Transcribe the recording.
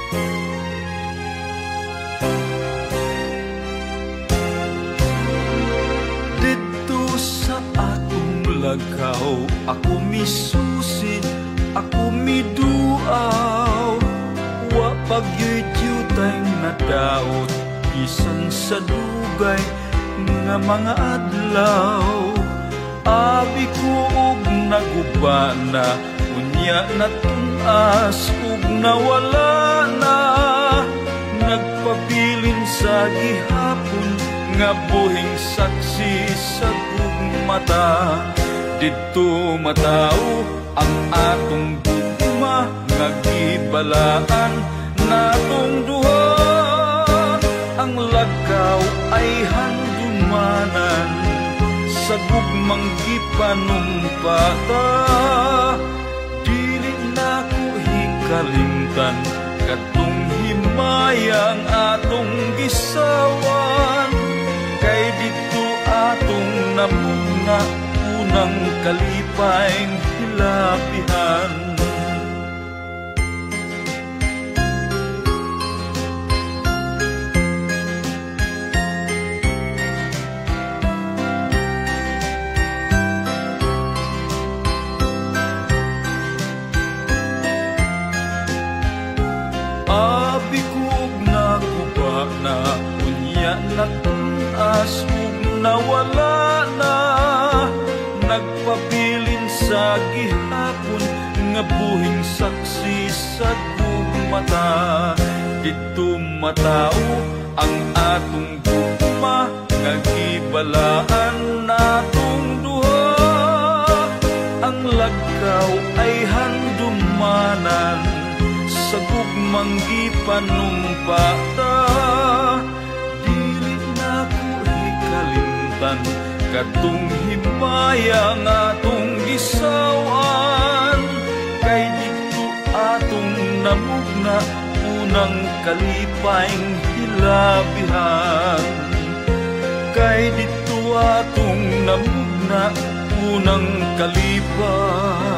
Dito sa atong lagaw, ako misusi, ako miduaw. Wa pagyuyutay nadaot, bisan sa dugay nga mga adlaw. Abi ko og nagubana, unya natunas ug nawala na. Nagpabilin sa gihapon nga buhing saksi sa gugmata. Dito matao ang atong gugma nga gibalaan natong duha. Ang lagaw ay handumanan sa gugmang gipanumpata. Dili na ko hikalimtan katong himayang atong gisawan. Kay dito atong namunga unang kalipayng hilabihan. Abi kog naguba na, unya natunas ug nawala na. Nagpabilin sa gihapon nga buhing saksi sa gugmata. Dito matao ang atong gugma nga gibalaan natong duha. Ang lagaw ay handumanan sa gugmang gipanumpata. Dili na ko hikalimtan katong himayang atong gisawan. Kay dito atong namugna unang kalipayng hilabihan. Kay dito atong namugna unang kalipay